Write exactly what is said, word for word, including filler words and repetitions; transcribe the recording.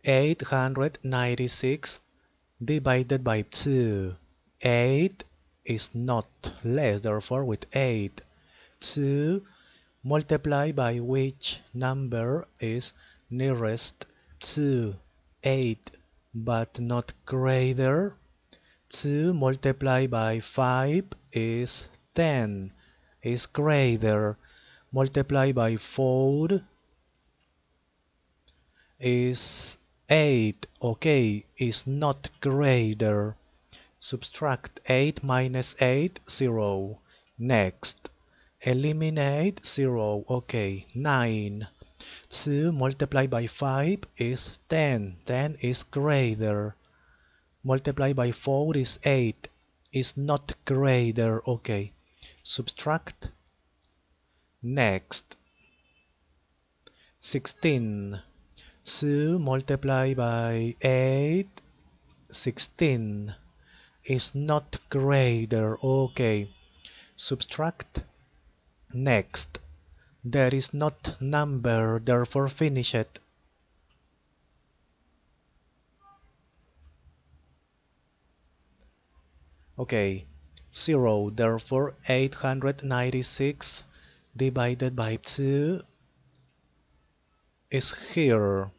eight hundred ninety-six divided by two. eight is not less, therefore with eight. two multiplied by which number is nearest to eight but not greater. two multiplied by five is ten, is greater. Multiplied by four is eight, okay, is not greater. Subtract eight minus eight, zero. Next, eliminate zero, okay, nine. two multiplied by five is ten, ten is greater. Multiplied by four is eight, is not greater, okay. Subtract. Next, sixteen. two multiplied by eight, sixteen, is not greater, okay. Subtract. Next, there is not number, therefore finish it. Okay, zero, therefore eight hundred ninety-six divided by two is here.